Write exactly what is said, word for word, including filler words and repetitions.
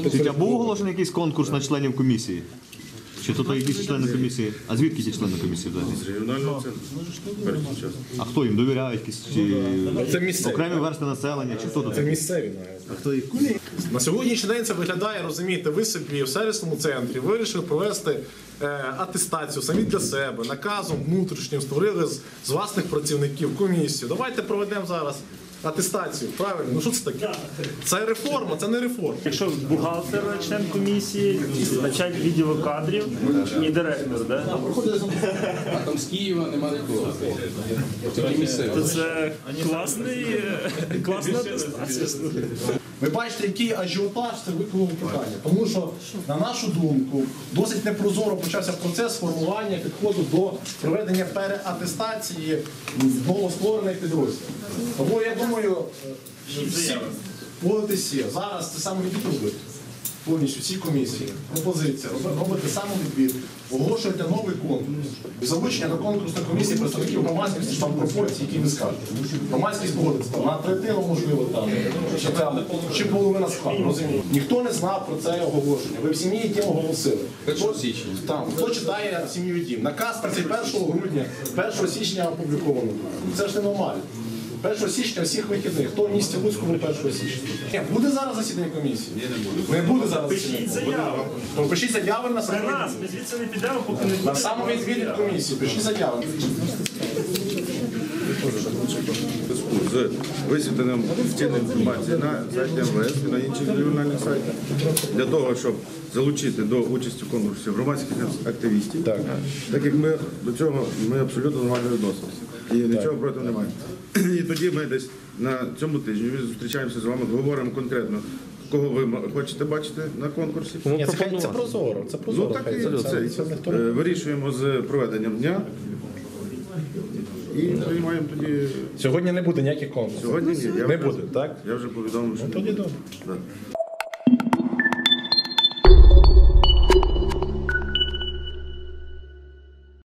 Скажіть, а був оголошений якийсь конкурс на членів комісії? Чи тут якісь члени комісії? А звідки ці члени комісії взагалі? З регіонального центру. А хто їм довіряє якісь чи Це місцеві. окремі версти населення, чи хто тут? Це місцеві навіть. А хто їх? На сьогоднішній день це виглядає, розумієте, ви собі в сервісному центрі вирішили провести е, атестацію самі для себе, наказом внутрішнім створили з, з власних працівників комісію. Давайте проведемо зараз атестацію. Правильно? Ну що це таке? Це реформа, це не реформа. Якщо бухгалтер, член комісії, начальник відділу кадрів і директор, да? А там з Києва нема нікого. Тільки місцеві. то це класний, класна атестація. Ви бачите, який ажіотаж це викликало питання. Тому що, на нашу думку, досить непрозоро почався процес формування підходу до проведення переатестації новостворених підрозділів. Тому я думаю, всі вводити всі. Зараз це саме відбір робити. Повністю всі комісії, пропозиція, робите самовідбір, оголошуєте новий конкурс. Без залучення до конкурсної комісії представників громадськості, там пропорції, які ви скажете. Громадськість погодиться там, на третину, можливо, там, чи, там, чи половина складу, розумієте. Ніхто не знав про це оголошення. Ви в сім'ї дім оголосили. першого січня. Там, хто читає сім'ю дім? Наказ тридцять першого грудня, першого січня опубліковано. Це ж ненормально. першого січня всіх вихідних. Хто в місті Луцькому першого січня? Ні, буде зараз засідання комісії? Ні, не буде. Не буде зараз засідання. Пишіть заяву. То пишіть заяви на При нас, самовідвід. ми звідси не підемо, поки не На буде. самовідвід від комісії. Пишіть заяви. З висвітленням офіційної інформації на сайті ем ве ес і на інших регіональних сайтах для того, щоб залучити до участі в конкурсі громадських активістів, так, так як ми до цього ми абсолютно нормально відносилися. І нічого проти немає. І тоді ми десь на цьому тижні зустрічаємося з вами, говоримо конкретно, кого ви хочете бачити на конкурсі. Ні, це, це прозоро. Це Ну прозоро. так хай і це- це, це ніхто е, не- вирішуємо з проведенням дня і приймаємо тоді. Сьогодні не буде ніяких конкурсів. Сьогодні ні. Я Не вже- буде, так? Я вже повідомив, що Тоді добре. Да.